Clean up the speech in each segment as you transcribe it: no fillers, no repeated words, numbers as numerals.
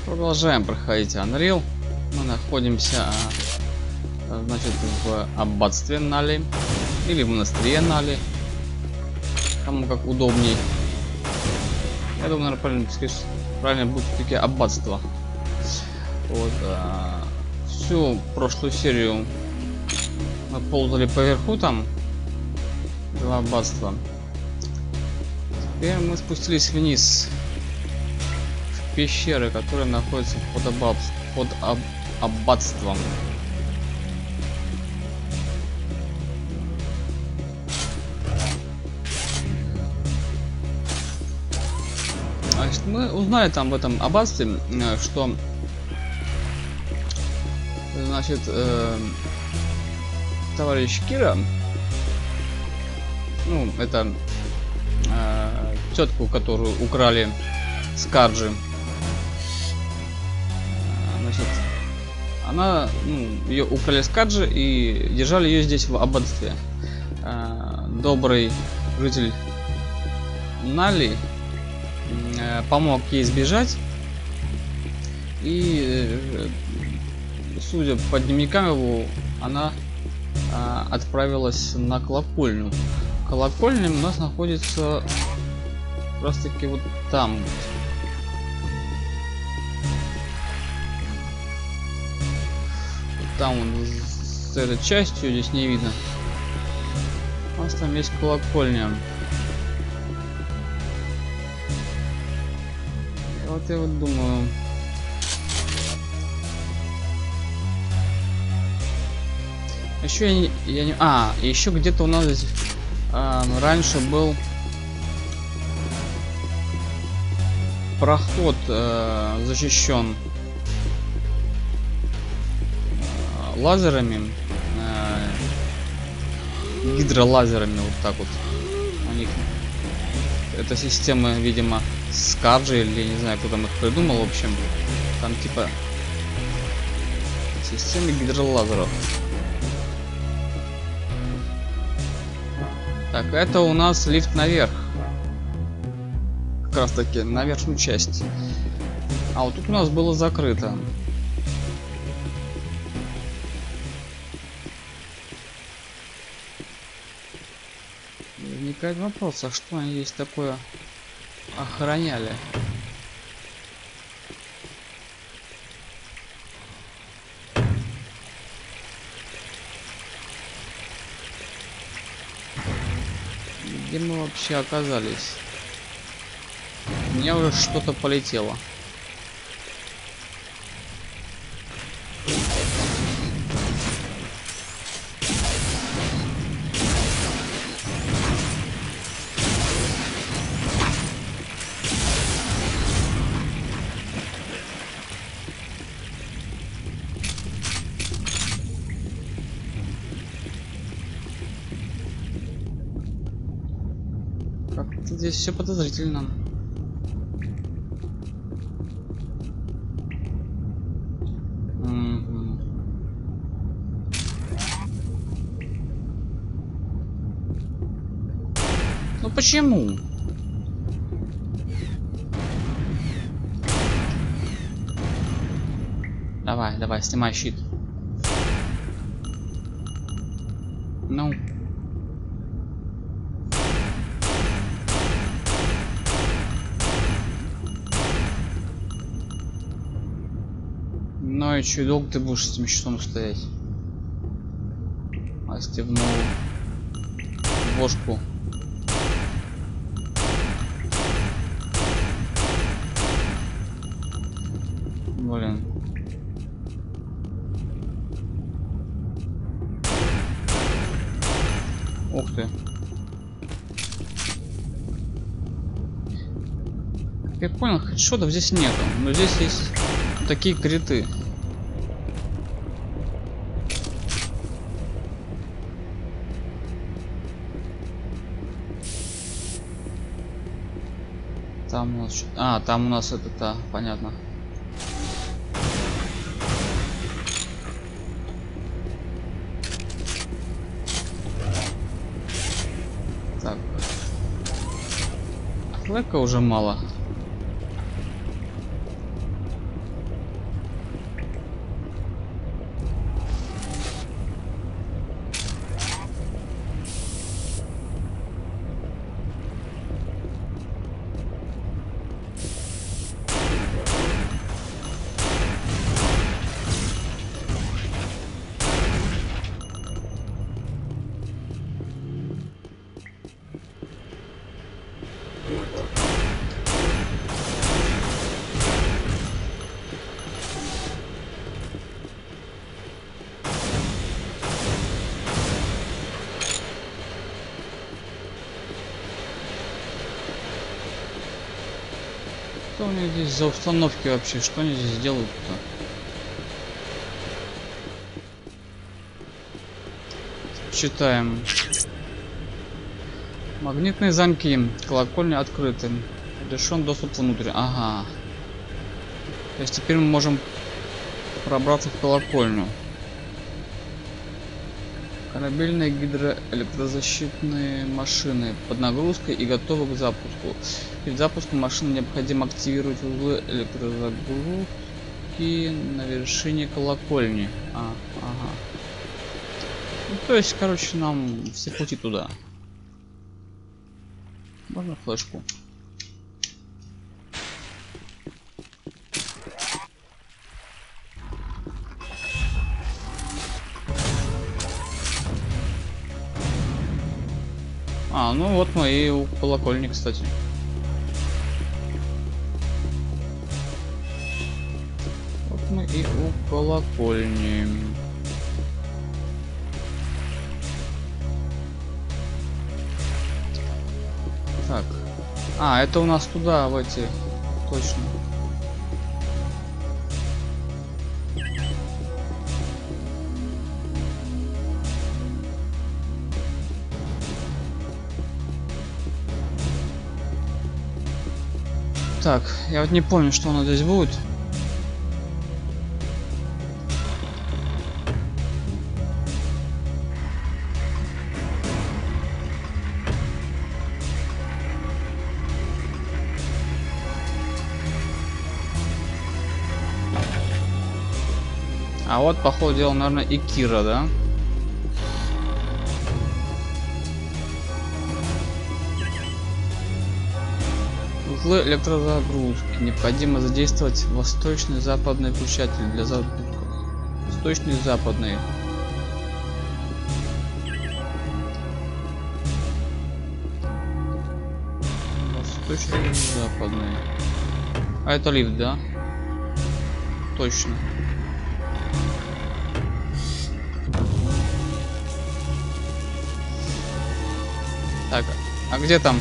Продолжаем проходить Unreal. Мы находимся, значит, в аббатстве Нали или в монастыре Нали, кому как удобней. Я думаю, наверное, правильно будет все-таки аббатство. Вот, всю прошлую серию мы ползали поверху там этого аббатства. Теперь мы спустились вниз в пещеры, которые находятся под аббатством. Значит, мы узнали там в этом аббатстве, что, значит, товарищ Кира, ну, это тетку, которую украли Скарджи, значит, она, ее украли Скарджи и держали ее здесь в аббатстве. Добрый житель Нали помог ей сбежать, и судя по дневникам его, она отправилась на колокольню. Колокольня у нас находится как раз таки вот там. Там вот, с этой частью здесь не видно. У нас там есть колокольня. Вот я вот думаю, еще я не еще где-то у нас здесь раньше был проход защищен лазерами, гидролазерами, вот так вот. У них эта система, видимо, Скарджи, или я не знаю, кто там их придумал. В общем, там типа системы гидролазеров. Так, это у нас лифт наверх, как раз таки на верхнюю часть. А вот тут у нас было закрыто. Возникает вопрос, а что они здесь такое охраняли? Где мы вообще оказались? У меня уже что-то полетело. Как-то здесь все подозрительно. Ну почему? Давай, давай, снимай щит. Ну. Ну и чё, долго ты будешь с этим щитом стоять? Остегнул бошку. Блин. Ух ты. Я понял, хедшотов здесь нету, но здесь есть такие криты. Там у нас там у нас это, понятно. Так. Флека уже мало. Что у них здесь за установки вообще? Что они здесь делают-то? Читаем. Магнитные замки. Колокольня открыты. Решен доступ внутрь. Ага. То есть теперь мы можем пробраться в колокольню. Корабельные гидроэлектрозащитные машины под нагрузкой и готовы к запуску. Перед запуском машины необходимо активировать узлы электрозагрузки на вершине колокольни. Ага. Ну, то есть, короче, нам все пути туда. Можно флешку? Ну вот мы и у колокольни, кстати. Вот мы и у колокольни. Так. Это у нас туда, в эти. Точно. Так, я вот не помню, что у нас здесь будет. А вот, по ходу дела, наверное, и Кира, да? Узлы электрозагрузки. Необходимо задействовать восточный западный включатель для запуска. Восточный западный. Восточный западный. А это лифт, да? Точно. Так, а где там?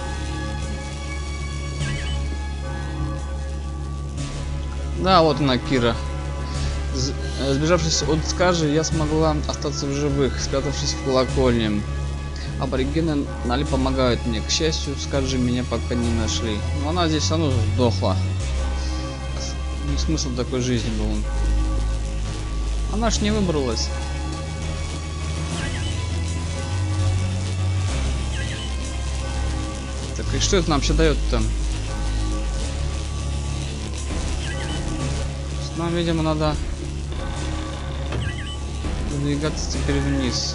Да, вот она, Кира. Сбежавшись от Скаржи, я смогла остаться в живых, спрятавшись в колокольне. Аборигены Нали помогают мне. К счастью, Скаржи меня пока не нашли. Но она здесь все равно сдохла. Не смысл такой жизни был. Она ж не выбралась. Так и что это нам вообще дает-то? Нам, видимо, надо двигаться теперь вниз.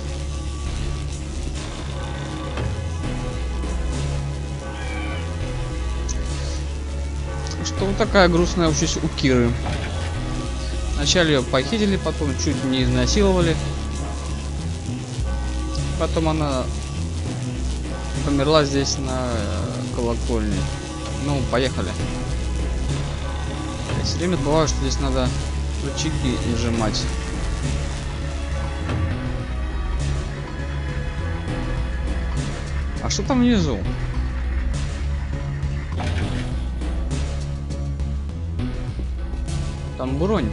Что вот такая грустная участь у Киры. Вначале ее похитили, потом чуть не изнасиловали. Потом она померла здесь на колокольне. Ну, поехали. Я все время забываю, что здесь надо рычаги нажимать. А что там внизу? Там бронь.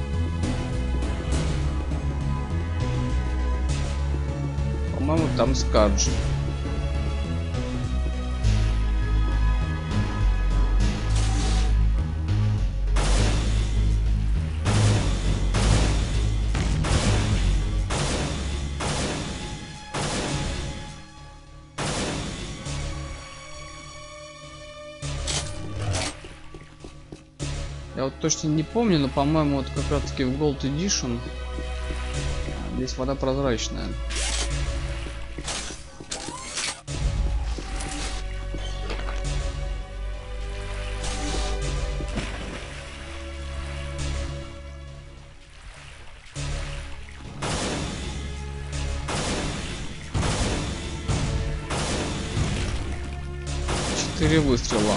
По-моему, там Скарджи. Я вот точно не помню, но, по-моему, вот как раз таки в Gold Edition здесь вода прозрачная. Четыре выстрела.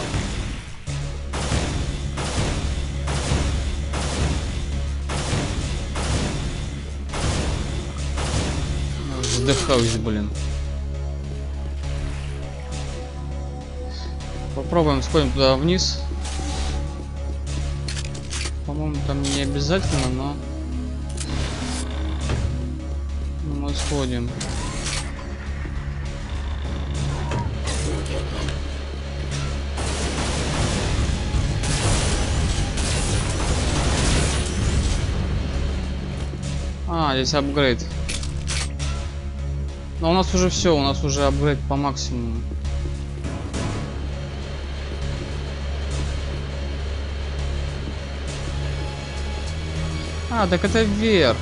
Вздыхаюсь, блин. Попробуем сходим туда вниз. По-моему, там не обязательно, но мы сходим. А, здесь апгрейд. Но у нас уже все, у нас уже апгрейд по максимуму. А, так это вверх.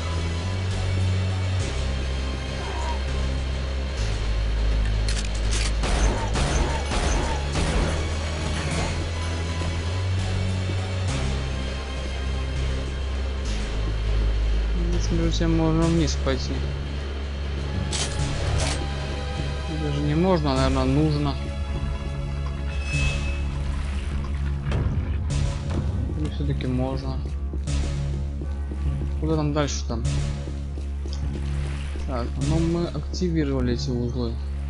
Здесь можно вниз пойти. Даже не можно, наверное, нужно. Или все-таки можно. Куда там дальше там? Так, ну мы активировали эти узлы.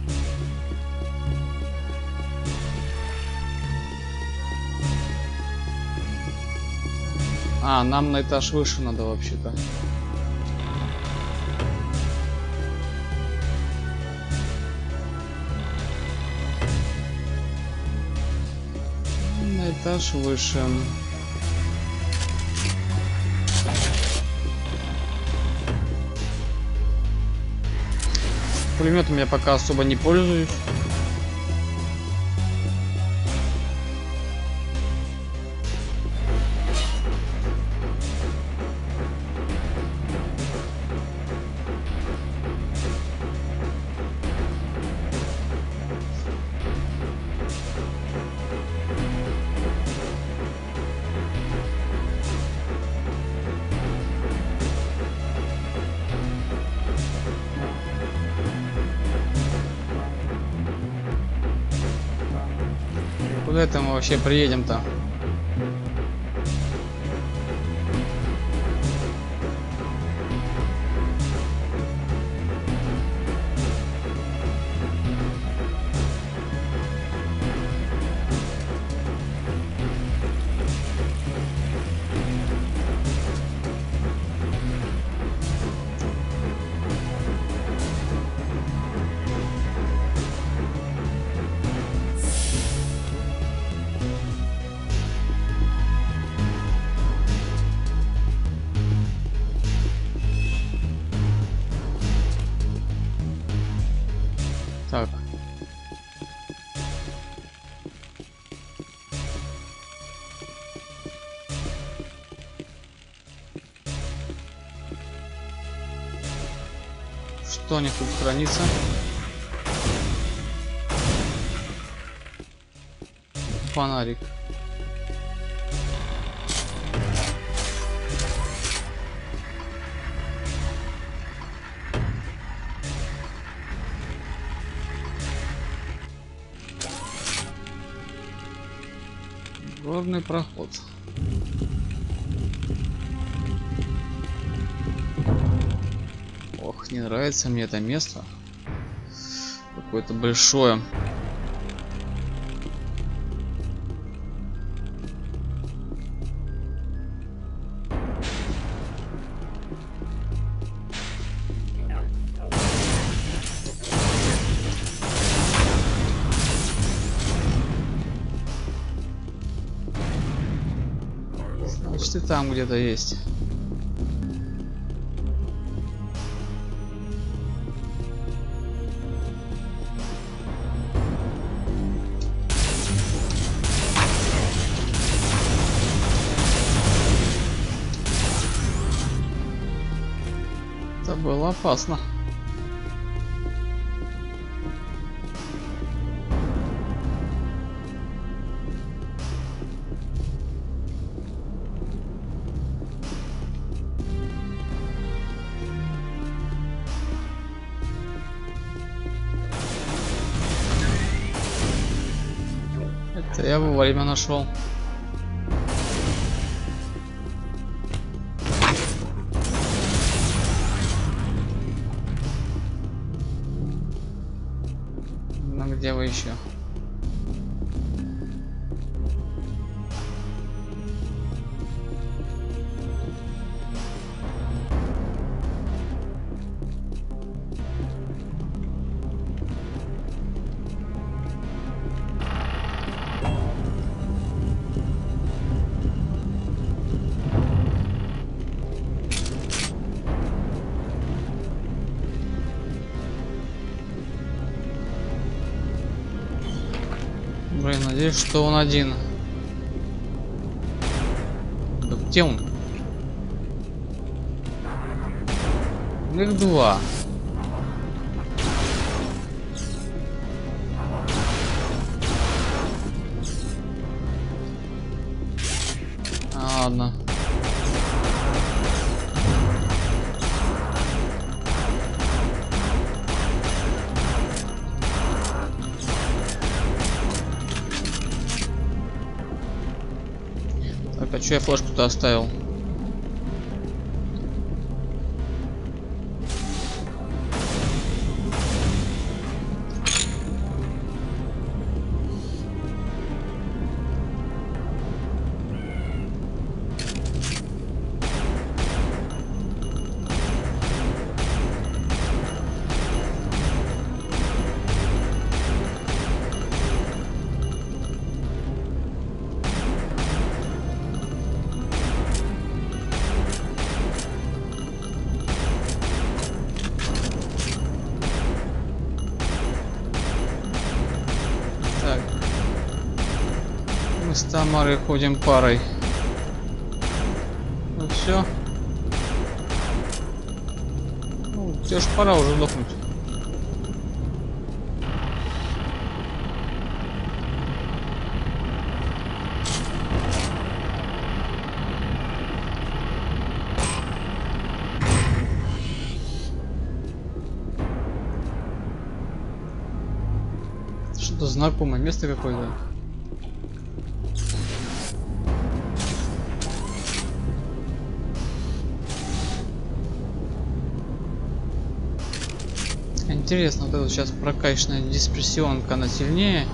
А, нам на этаж выше надо вообще-то. На этаж выше. Пулеметом я пока особо не пользуюсь. Куда это мы вообще приедем-то? Так. Что у них тут хранится? Фонарик. Горный проход. Ох, не нравится мне это место. Какое-то большое. Значит, и там где-то есть. Это было опасно. Это я вовремя нашел. Ну где вы еще? Надеюсь, что он один. Да где он? Их два. Ладно. Так, а чё я флешку-то оставил? Мы с Тамарой ходим парой. Ну все. Ну, тебе ж пора уже дохнуть. Что-то знакомое место какое-то. Интересно, вот эта сейчас прокачанная дисперсионка, она сильнее.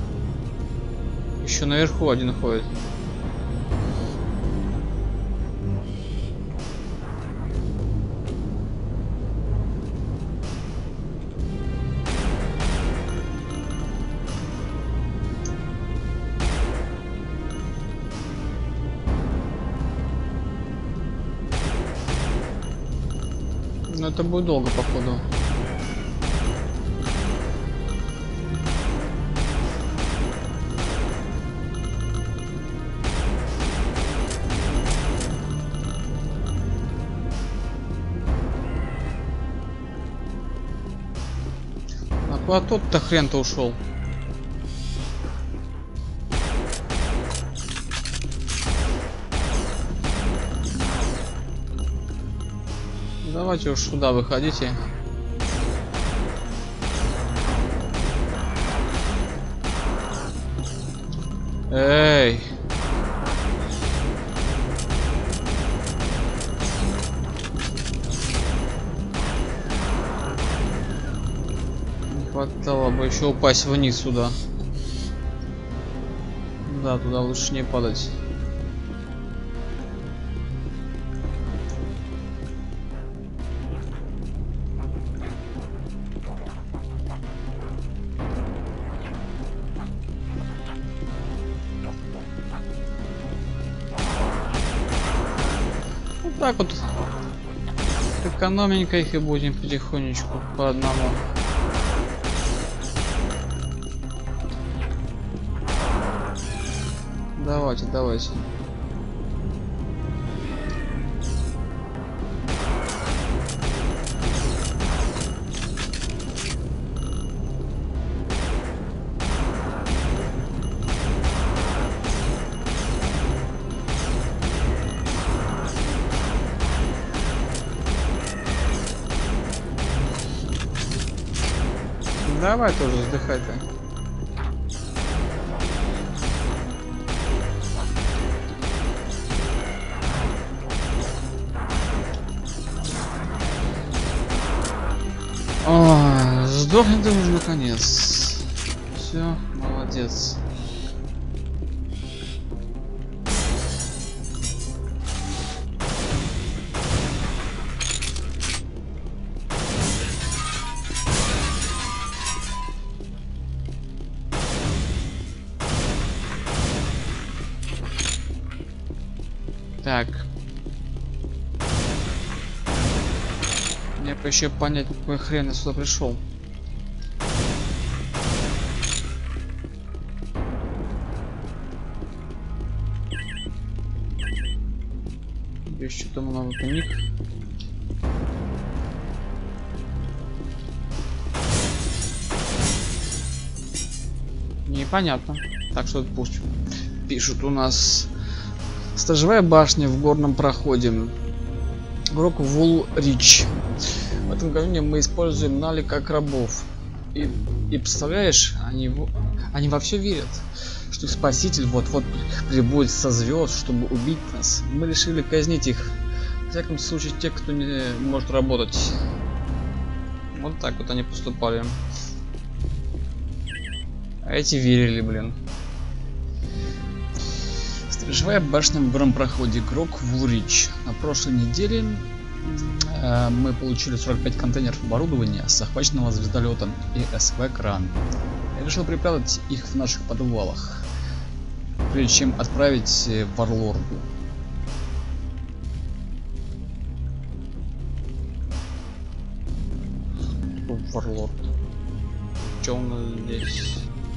Еще наверху один ходит. Но это будет долго, походу. А куда тот-то хрен-то ушел? Давайте уж сюда выходите. Эй! Не хватало бы еще упасть вниз сюда. Да, туда лучше не падать. Вот так вот экономненько их и будем потихонечку по одному. Давайте, давайте. Давай тоже вздыхай-то. О, сдохни ты уже наконец. Все, молодец. Так. Мне бы еще понять, какой хрен я сюда пришел. Здесь что-то много книг. Непонятно. Так что пусть пишут у нас. Сторожевая башня в горном проходе. Игрок Вулрич. В этом говне мы используем Нали как рабов. И представляешь, они во все верят, что их спаситель вот-вот прибудет со звезд, чтобы убить нас. Мы решили казнить их. Во всяком случае, те, кто не может работать. Вот так вот они поступали. А эти верили, блин. Сторожевая башня в горном проходе. Игрок Вулрич. На прошлой неделе мы получили 45 контейнеров оборудования с захваченного звездолета и СВ кран. Я решил припрятать их в наших подвалах, прежде чем отправить Варлорду. Варлорд. Что у нас здесь?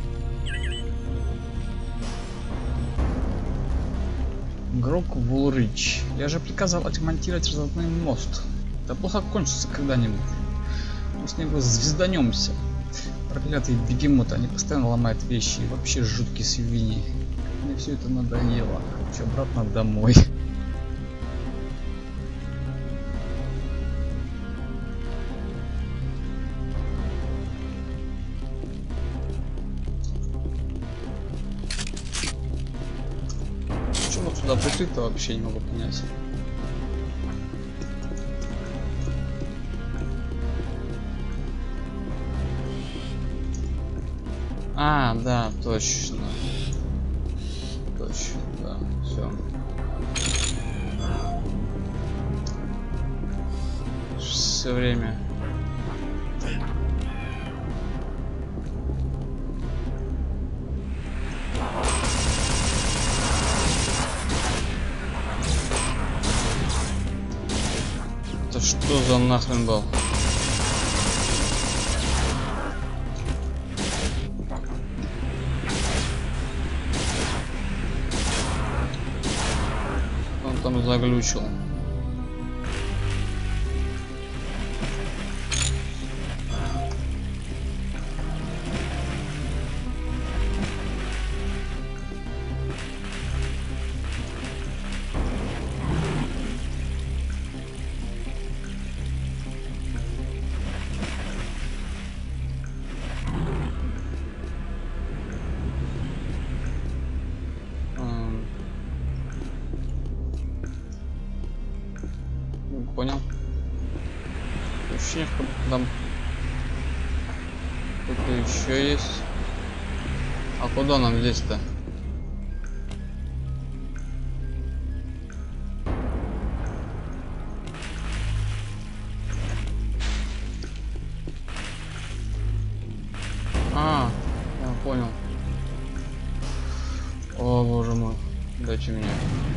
Игрок Вулрич. Я же приказал отремонтировать разрывной мост. Это плохо кончится когда-нибудь. Мы с него звезданемся. Проклятые бегемоты, они постоянно ломают вещи и вообще жуткие свиньи. Мне все это надоело. Хочу обратно домой. Сюда пришли-то вообще не могу понять. А, да, точно. Точно, да, все. Все время. Что за нахрен был? Он там заглючил. Понял. Ощущение, что там кто-то еще есть. А куда нам здесь-то? А, я понял. О, боже мой, дайте мне.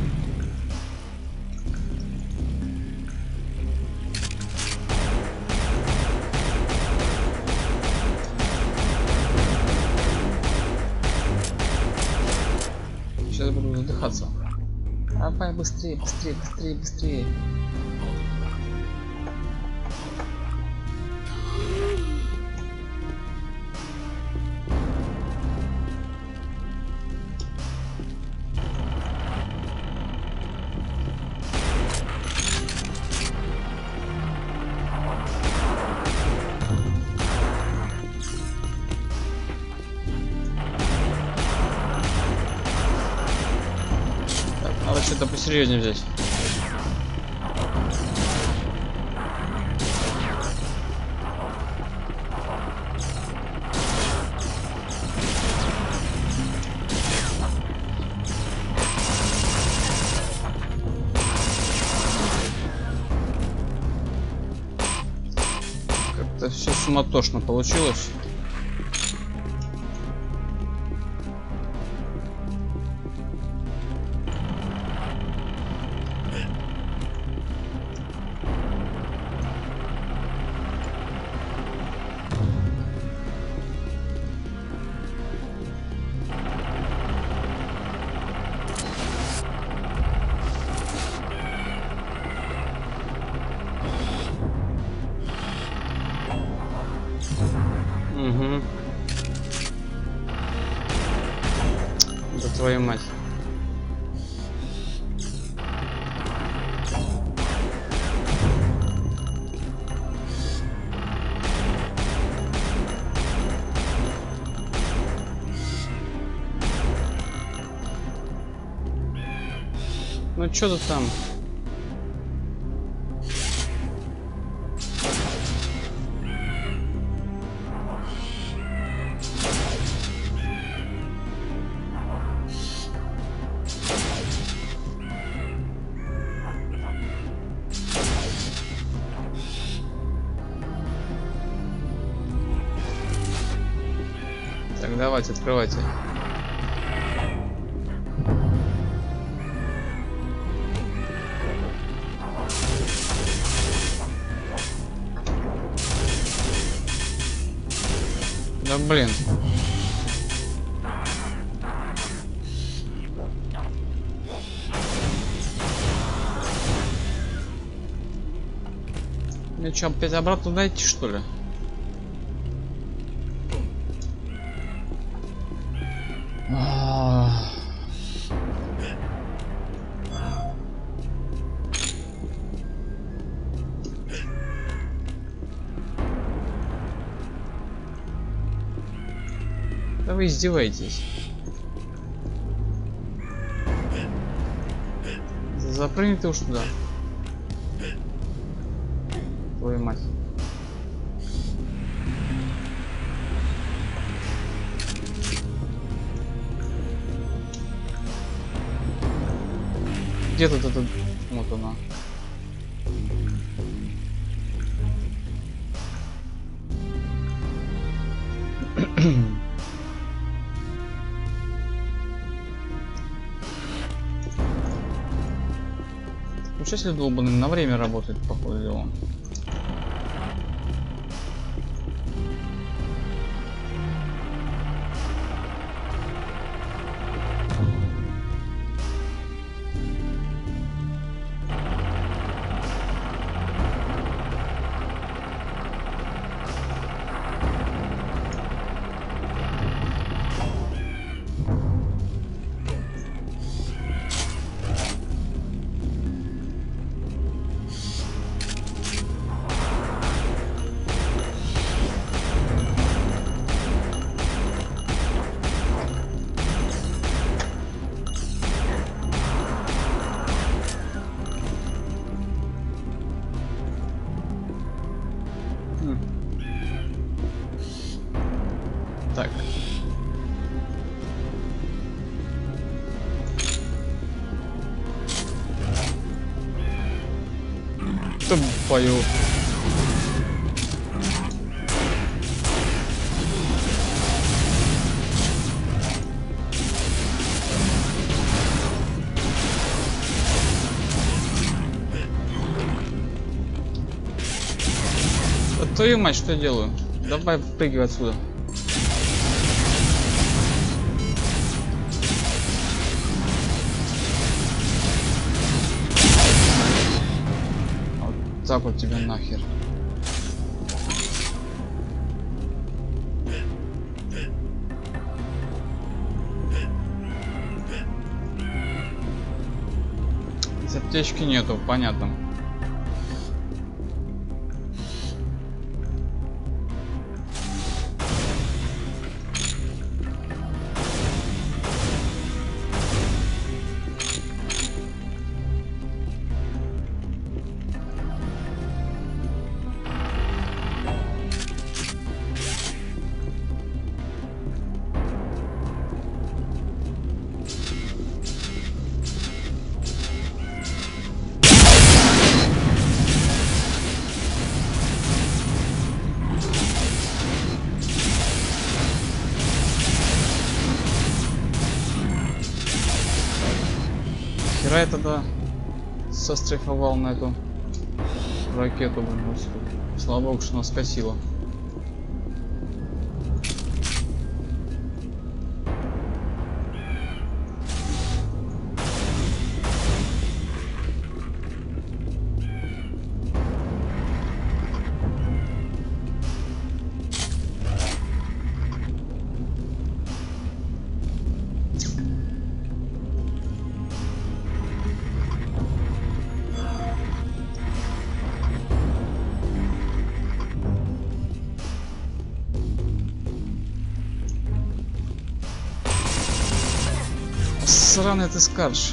Сейчас буду задыхаться. Давай быстрее, быстрее, быстрее, быстрее. Надо что-то посерьезнее взять. Как-то все суматошно получилось. твою мать. Ну что ты там? Так, давайте, открывайте. Да блин. Мне что, опять обратно дойти, что ли? Да вы издеваетесь. Запрыгни ты уж туда. Твою мать. Где тут этот? Вот она. Учитель долбанный на время работает, походу дела. Так. Тупою. Да твою мать, что я делаю? Давай прыгай отсюда. Вот так вот тебе нахер. Аптечки нету, понятно. Хера я тогда состриховал на эту ракету, блин, слава богу, что она скосила. сраный ты скарж.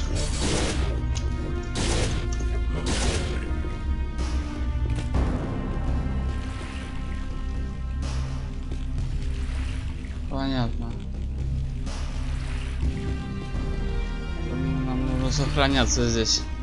Понятно. Нам нужно сохраняться здесь.